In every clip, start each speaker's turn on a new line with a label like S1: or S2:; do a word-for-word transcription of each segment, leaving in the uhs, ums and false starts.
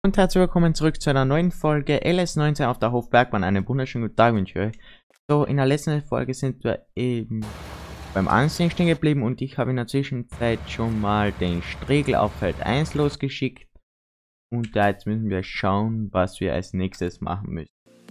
S1: Und herzlich willkommen zurück zu einer neuen Folge L S neunzehn auf der Hofbergbahn. Einen wunderschönen guten Tag wünsche ich euch. So, in der letzten Folge sind wir eben beim Ansehen stehen geblieben und ich habe in der Zwischenzeit schon mal den Striegel auf Feld eins losgeschickt. Und da jetzt müssen wir schauen, was wir als nächstes machen müssen.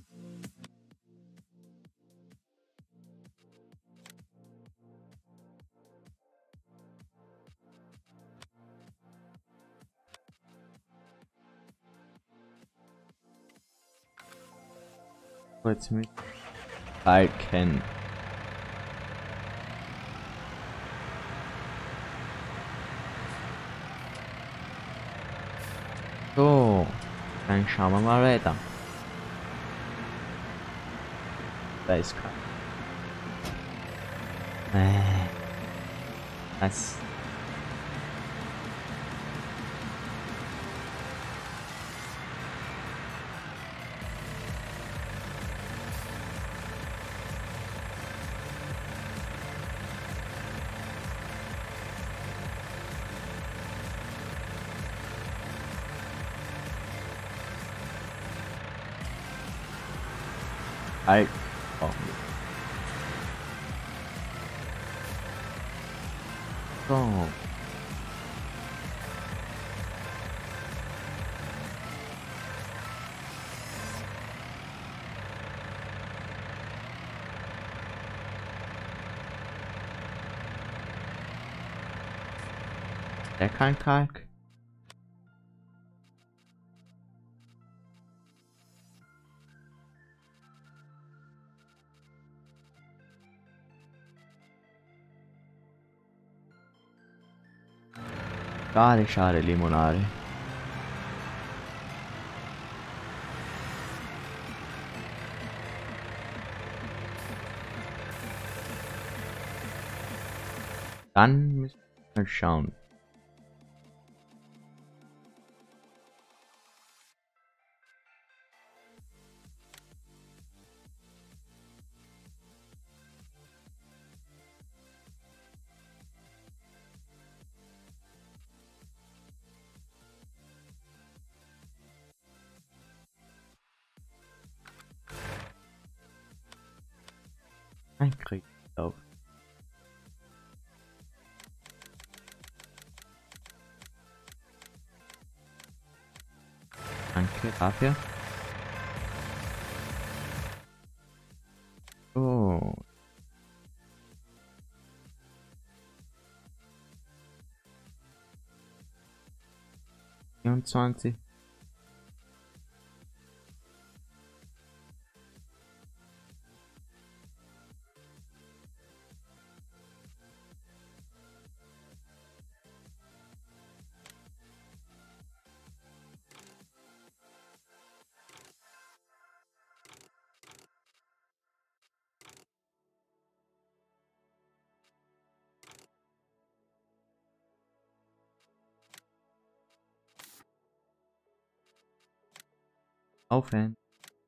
S1: So, jetzt müssen wir Balken. So, dann schauen wir mal weiter. Da ist kein. Äh, was? Halt. Oh. So. Der kann Kalk. Schade, schade, Limonade. Dann müssen wir mal schauen. Ein Krieg auf. Danke dafür. So. vierundzwanzig. Aufhören.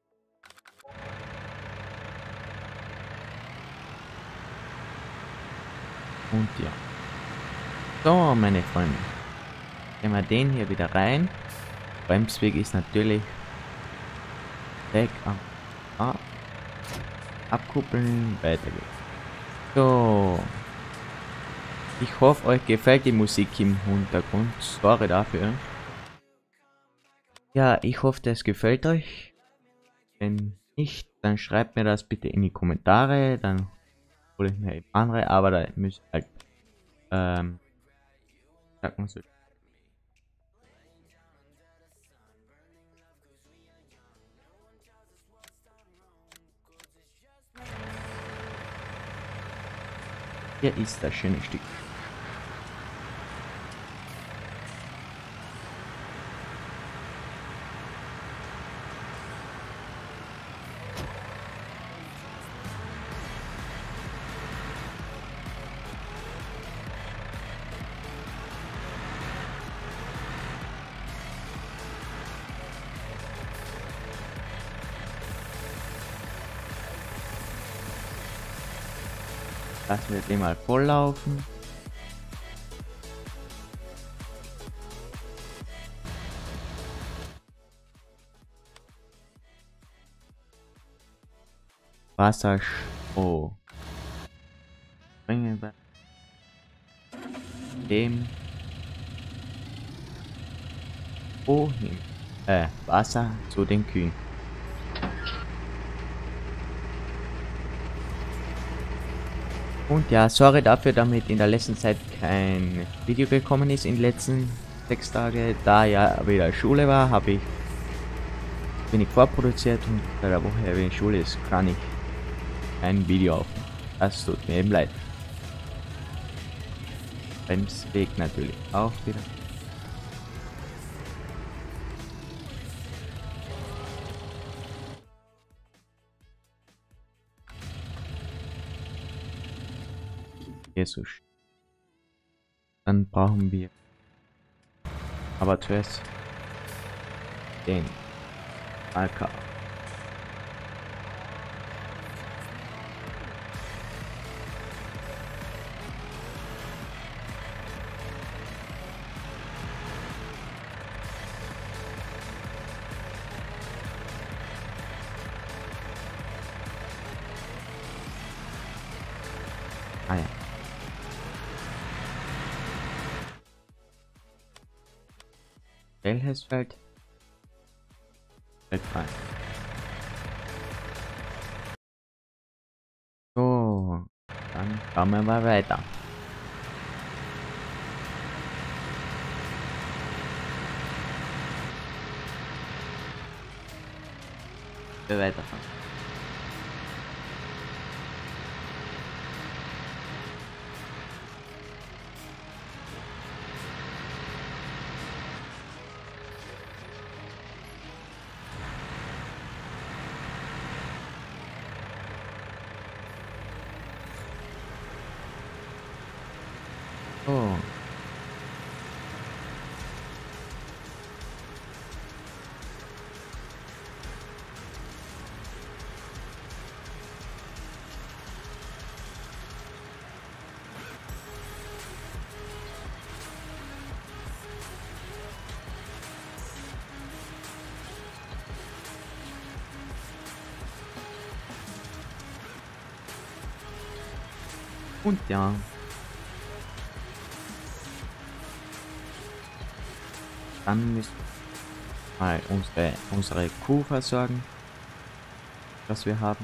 S1: Und ja. So, meine Freunde. Gehen wir den hier wieder rein. Bremsweg ist natürlich weg. Ah, abkuppeln, weiter geht's. So. Ich hoffe, euch gefällt die Musik im Hintergrund. Sorry dafür. Ja, ich hoffe, das gefällt euch. Wenn nicht, dann schreibt mir das bitte in die Kommentare. Dann hole ich mir eben andere, aber da müsst ihr halt, ähm, sagt man so. Hier ist das schöne Stück. Lassen wir den mal volllaufen. Wasserstrom. Bringen wir dem wohin? Äh, Wasser zu den Kühen. Und ja, sorry dafür, damit in der letzten Zeit kein Video gekommen ist in den letzten sechs Tagen. Da ja wieder Schule war, habe ich wenig vorproduziert und bei der Woche, wenn Schule ist, kann ich ein Video aufnehmen. Das tut mir eben leid. Bremsweg natürlich auch wieder. Jesus. Dann brauchen wir aber zuerst den Alka. Ah ja. Welches Feld? Feld frei. So, dann schauen wir mal weiter. Wir weiterfahren. Oh. Und ja. Dann müssen wir mal unsere, unsere Kuh versorgen, was wir haben.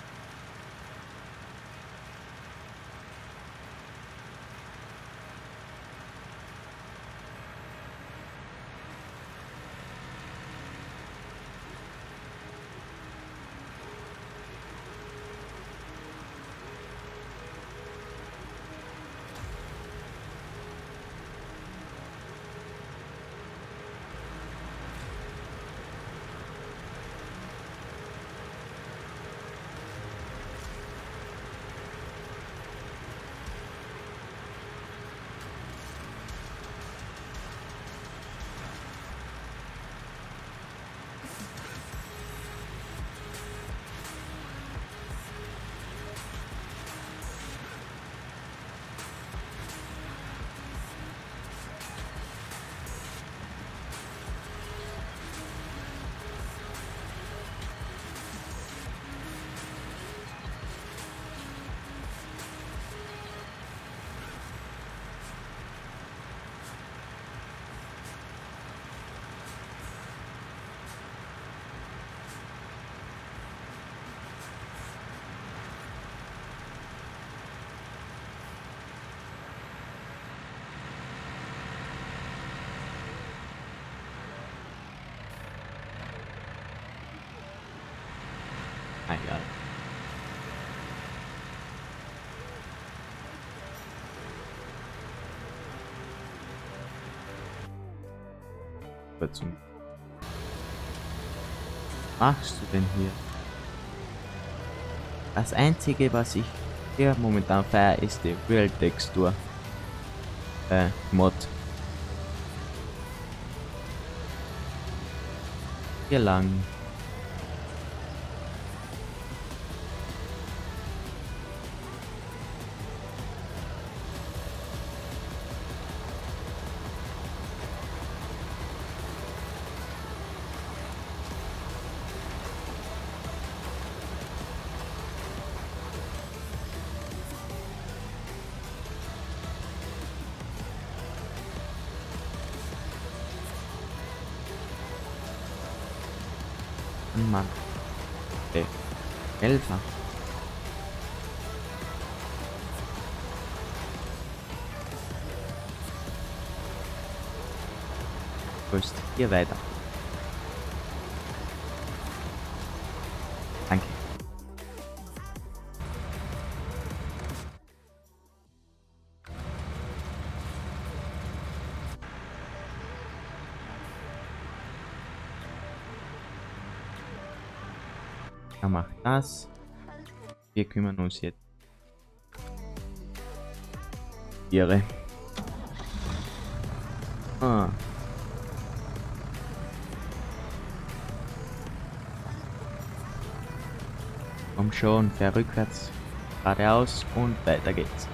S1: Ah, egal. Was machst du denn hier? Das einzige, was ich hier momentan feiere, ist die Real Textur äh, Mod. Hier lang. Mann. Okay. Elfer. Grüßt. Hier weiter. Danke. Er macht das. Wir kümmern uns jetzt. Tiere. Ah. Komm schon, fahr rückwärts, geradeaus und weiter geht's.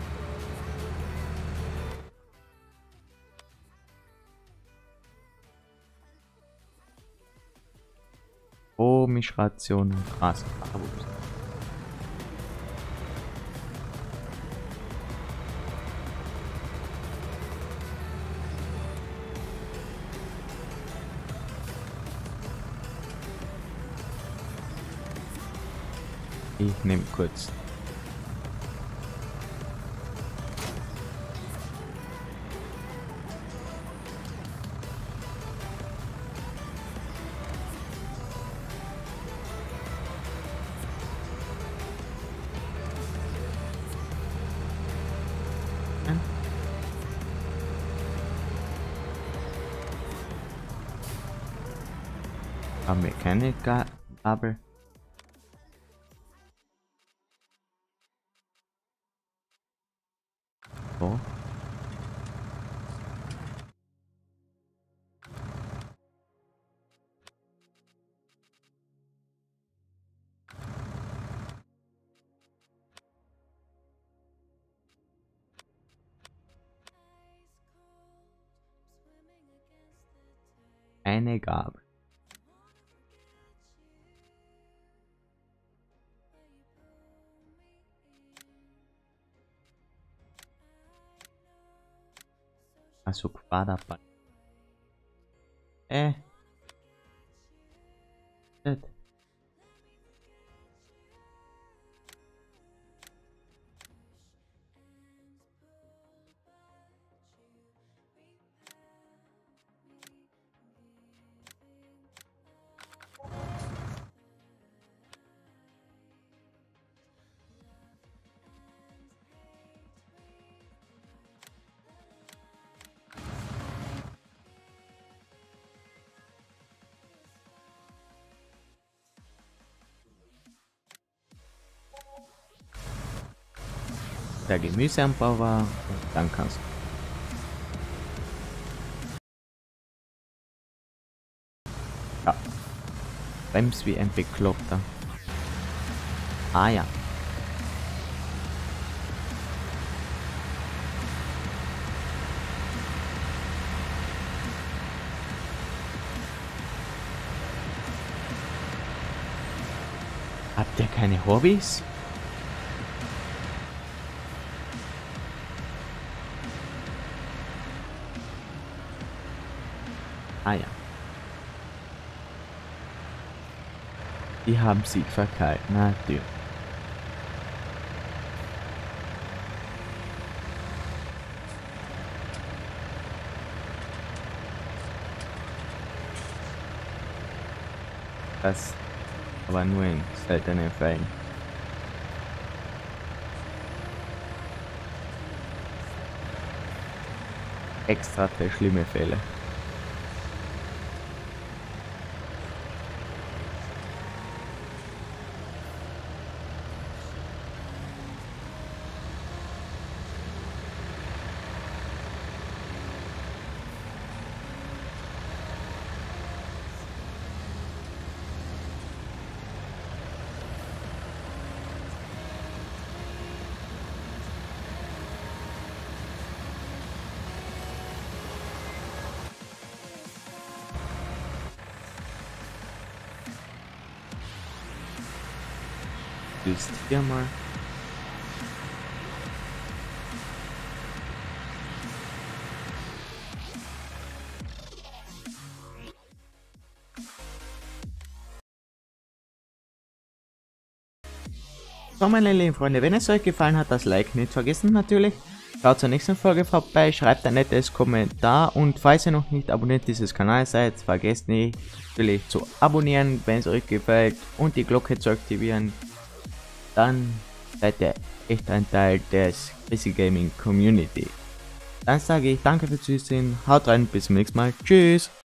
S1: Oh, Mischration und Gras. Ich nehme kurz. Haben wir keine Gabel? So. Eine Gabel. Also Quaderball. Äh. Das. Der Gemüseanbau war und dann kannst du. Ja. Bremst wie ein Bekloppter. Ah ja. Habt ihr keine Hobbys? Ah ja. Die haben sich verkeilt, natürlich. Das aber nur in seltenen Fällen. Extra für schlimme Fälle. Ist hier mal. So, meine lieben Freunde, wenn es euch gefallen hat, das Like nicht vergessen natürlich. Schaut zur nächsten Folge vorbei, schreibt ein nettes Kommentar und falls ihr noch nicht abonniert dieses Kanal seid, vergesst nicht natürlich zu abonnieren, wenn es euch gefällt und die Glocke zu aktivieren. Dann seid ihr echt ein Teil des Chrissy Gaming Community. Dann sage ich danke fürs Zusehen, haut rein, bis zum nächsten Mal, tschüss!